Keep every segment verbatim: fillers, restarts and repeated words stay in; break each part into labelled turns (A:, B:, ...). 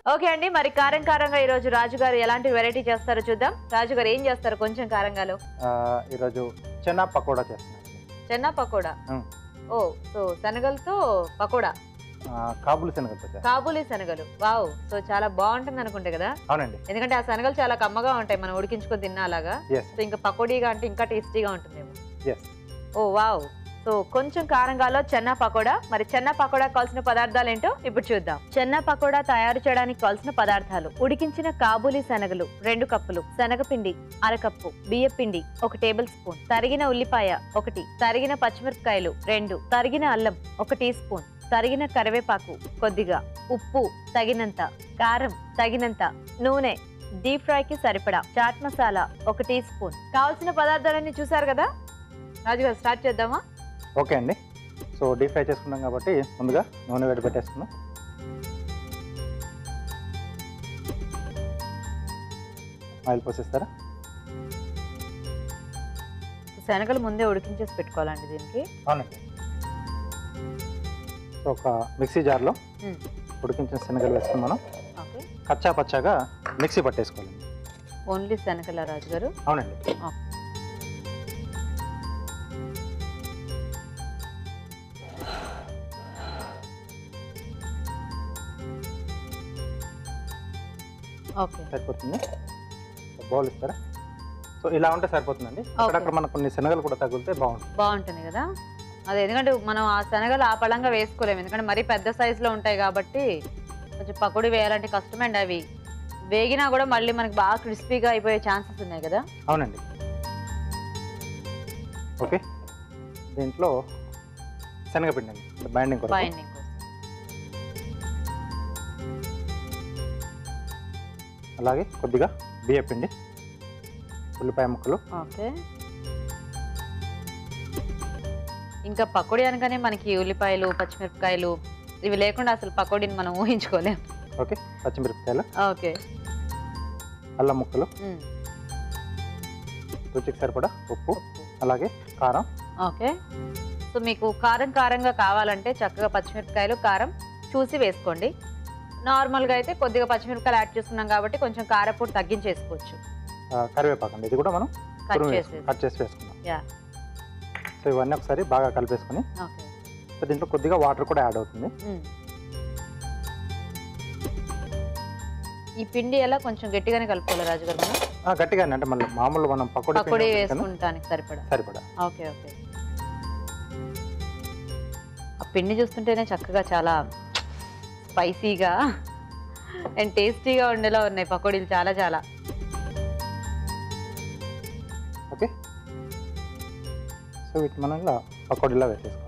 A: Okay అండి, మరి కారం కారంగా ఈ రోజు రాజు గారు ఎలాంటి వెరైటీ చేస్తారో చూద్దాం. రాజు గారు ఏం చేస్తారు కొంచెం కారంగాలో?
B: ఈ రోజు చెన్నా పకోడా చేస్తున్నాను.
A: చెన్నా పకోడా. ఓ, సో శనగలతో పకోడా.
B: కాబూలి శనగలతో.
A: కాబూలి శనగలు. వావ్, సో చాలా బాగుంటుంది అనుకుంటే కదా?
B: అవునండి,
A: ఎందుకంటే ఆ శనగలు చాలా కమ్మగా ఉంటాయి, మనం ఉడికించుకొని తిన్నాలాగా. సో ఇంకా పకోడీగా అంటే ఇంకా టేస్టీగా ఉంటుందేమో. ఓ వావ్, సో కొంచెం కారంగాలో చెన్నా పకోడా. మరి చెన్నా పకోడా కావాల్సిన పదార్థాలు ఏంటో ఇప్పుడు చూద్దాం. చెన్నా పకోడా తయారు చేయడానికి కావాల్సిన పదార్థాలు: ఉడికించిన కాబూలి శనగలు రెండు కప్పులు, శనగపిండి అరకప్పు, బియ్య పిండి ఒక టేబుల్ స్పూన్, తరిగిన ఉల్లిపాయ ఒకటి, తరిగిన పచ్చిమిరపకాయలు రెండు, తరిగిన అల్లం ఒక టీ స్పూన్, తరిగిన కరివేపాకు కొద్దిగా, ఉప్పు తగినంత, కారం తగినంత, నూనె డీప్ ఫ్రై కి సరిపడా, చాట్ మసాలా ఒక టీ స్పూన్. కావాల్సిన పదార్థాలన్నీ చూసారు కదా? రాజుగారు స్టార్ట్ చేద్దామా?
B: ఓకే అండి, సో డీప్ ఫ్రై చేసుకున్నాం కాబట్టి ముందుగా నూనె వేడి పెట్టేసుకున్నాం. ఆయిల్ పోసేస్తారా?
A: శనగలు ముందే ఉడికించేసి పెట్టుకోవాలండి దీనికి?
B: అవునండి, సో ఒక మిక్సీ జార్లో ఉడికించిన శనగలు వేసుకుని మనం కచ్చా పచ్చాగా మిక్సీ పట్టేసుకోవాలండి.
A: ఓన్లీ శనగల రాజుగారు?
B: అవునండి.
A: ఓకే,
B: సరిపోతుంది. బౌల్ ఇస్తారా? సో ఇలా ఉంటే సరిపోతుందండి. అక్కడక్కడ మనకు కొన్ని శనగలు కూడా తగిలితే బాగుంటుంది.
A: బాగుంటుంది కదా అదే, ఎందుకంటే మనం ఆ శనగలు ఆ పళంగా వేసుకోలేము, ఎందుకంటే మరీ పెద్ద సైజులో ఉంటాయి కాబట్టి కొంచెం పకోడీ వేయాలంటే కష్టమండి. అవి వేగినా కూడా మళ్ళీ మనకి బాగా క్రిస్పీగా అయిపోయే ఛాన్సెస్ ఉన్నాయి కదా?
B: అవునండి. ఓకే, దీంట్లో శనగపిండి అండి, బైండింగ్ కోసం.
A: బైండింగ్ కోసం
B: అలాగే కొద్దిగా బియ్య పిండి, ఉల్లిపాయ ముక్కలు.
A: ఓకే, ఇంకా పకోడీ అనగానే మనకి ఉల్లిపాయలు పచ్చిమిరపకాయలు ఇవి లేకుండా అసలు పకోడీని మనం ఊహించుకోలేము.
B: ఓకే, పచ్చిమిరపకాయలు.
A: ఓకే,
B: అల్లం ముక్కలు, రుచికి సరిపడా ఉప్పు, అలాగే కారం.
A: ఓకే, సో మీకు కారం కారంగా కావాలంటే చక్కగా పచ్చిమిరపకాయలు కారం చూసి వేసుకోండి. నార్మల్గా అయితే కొద్దిగా పచ్చిమిరపకాయలు యాడ్ చేస్తున్నాం కాబట్టి కొంచెం కారపొడి తగ్గించేసుకోవచ్చు.
B: కరివేపాకు అండి, ఇది కూడా మనం
A: కట్ చేసి
B: కట్ చేసి వేసుకున్నాం.
A: యా,
B: సో ఇవన్నీ ఒకసారి బాగా కలిపేసుకుని దీంట్లో కొద్దిగా వాటర్ కూడా యాడ్ అవుతుంది.
A: ఈ పిండి ఎలా కొంచెం గట్టిగానే కలుపుకోవాలి రాజుగారు? మనం
B: గట్టిగానే అంటే మళ్ళీ మామూలు మనం పకోడీ
A: పకోడీ వేసుకుంటానికి సరిపడా.
B: సరిపడా
A: ఓకే ఓకే, ఆ పిండి చూస్తుంటేనే చక్కగా చాలా స్పైసీగా అండ్ టేస్టీగా ఉండేలా ఉన్నాయి పకోడీలు చాలా చాలా.
B: ఓకే, సో వీటిని మనం ఇలా పకోడీలా వేసేసుకోవాలి.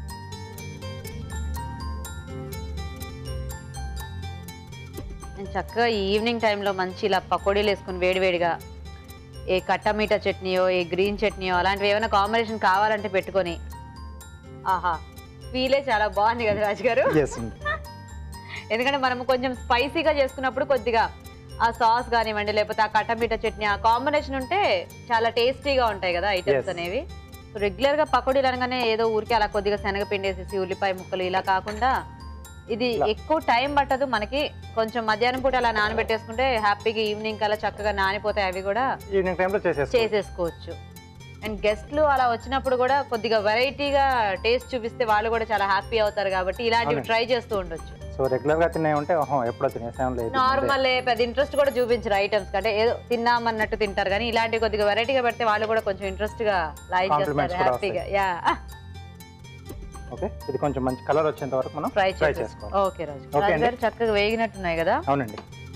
A: నేను చక్కగా ఈవినింగ్ టైంలో మంచి ఇలా పకోడీలు వేసుకుని వేడివేడిగా ఏ కట్టమీట చట్నీయో ఏ గ్రీన్ చట్నీయో అలాంటివి ఏమైనా కాంబినేషన్ కావాలంటే పెట్టుకొని, ఆహా ఫీలే చాలా బాగుంది కదా రాజుగారు? ఎందుకంటే మనం కొంచెం స్పైసీగా చేసుకున్నప్పుడు కొద్దిగా ఆ సాస్ కానివ్వండి లేకపోతే ఆ కట్టమీట చట్నీ ఆ కాంబినేషన్ ఉంటే చాలా టేస్టీగా ఉంటాయి కదా ఐటమ్స్ అనేవి. సో రెగ్యులర్ గా పకోడీలు అనగానే ఏదో ఊరికి అలా కొద్దిగా శనగపిండి వేసేసి ఉల్లిపాయ ముక్కలు ఇలా కాకుండా ఇది ఎక్కువ టైం పట్టదు మనకి. కొంచెం మధ్యాహ్నం పూట అలా నానబెట్టేసుకుంటే హ్యాపీగా ఈవినింగ్ అలా చక్కగా నానిపోతాయి, అవి కూడా
B: ఈవినింగ్ టైంలో
A: చేసేసుకోవచ్చు. అండ్ గెస్ట్లు అలా వచ్చినప్పుడు కూడా కొద్దిగా వెరైటీగా టేస్ట్ చూపిస్తే వాళ్ళు కూడా చాలా హ్యాపీ అవుతారు కాబట్టి ఇలాంటివి ట్రై చేస్తూ ఉండొచ్చు.
B: సో రెగ్యులర్ గా తినే ఉంటే ఎప్పుడో తినేసాం లేదు,
A: నార్మల్ పెద్ద ఇంట్రెస్ట్ కూడా చూపించరు ఐటమ్స్ కంటే, ఏదో తిన్నామన్నట్టు తింటారు. కానీ ఇలాంటి కొద్దిగా వెరైటీగా పెడితే వాళ్ళు కూడా కొంచెం ఇంట్రెస్ట్ గా లైక్ చేస్తారు హ్యాపీగా. యా,
B: ఓకే, ఇది కొంచెం మంచి కలర్ వచ్చేంత వరకు మనం
A: ఫ్రై
B: ఫ్రై చేసుకోవాలి.
A: ఓకే రాజు, రాజుగారు చక్కగా వేగినట్టున్నాయి కదా?
B: అవునండి.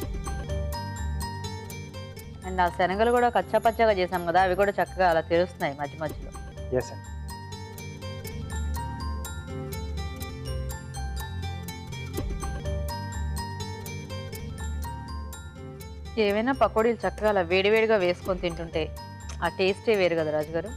A: అండ్ ఆ శనగలు కూడా కచ్చా పచ్చగా చేసాం కదా, అవి కూడా చక్కగా అలా తెలుస్తున్నాయి మధ్య మధ్యలో.
B: ఎస్ అండి.
A: ఏవైనా పకోడీలు చక్కగా అలా వేడివేడిగా వేసుకొని తింటుంటే ఆ టేస్టే వేరు కదా రాజుగారు?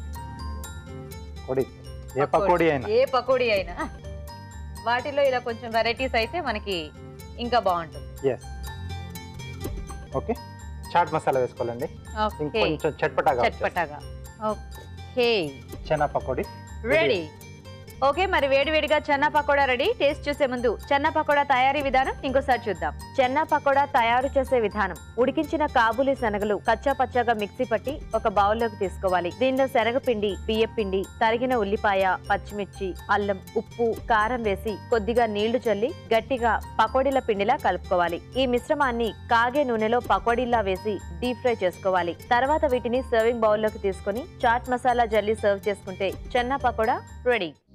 B: ఏ పకోడీ అయినా
A: ఏ పకోడీ అయినా వాటిలో ఇలా కొంచెం వెరైటీస్ అయితే మనకి ఇంకా బాగుంటుంది.
B: ఎస్. ఓకే, చాట్ మసాలా వేసుకోవాలండి, కొంచెం చట్పటాగా
A: చట్పటాగా. Okay,
B: chana pakoda
A: ready. Okay, మరి వేడి వేడిగా చెన్నా పకోడా రెడీ. టేస్ట్ చూసే ముందు చెన్నా పకోడా తయారీ విధానం ఇంకోసారి చూద్దాం. చెన్నా పకోడా తయారు చేసే విధానం: ఉడికించిన కాబూలి శనగలు కచ్చా పచ్చాగా మిక్సీ పట్టి ఒక బౌల్లోకి తీసుకోవాలి. దీనిలో శనగపిండి, బియ్యపిండి, తరిగిన ఉల్లిపాయ, పచ్చిమిర్చి, అల్లం, ఉప్పు, కారం వేసి కొద్దిగా నీళ్లు చల్లి గట్టిగా పకోడీల పిండిలా కలుపుకోవాలి. ఈ మిశ్రమాన్ని కాగే నూనెలో పకోడీలా వేసి డీప్ ఫ్రై చేసుకోవాలి. తర్వాత వీటిని సర్వింగ్ బౌల్లోకి తీసుకుని చాట్ మసాలా జల్లి సర్వ్ చేసుకుంటే చెన్నా పకోడా రెడీ.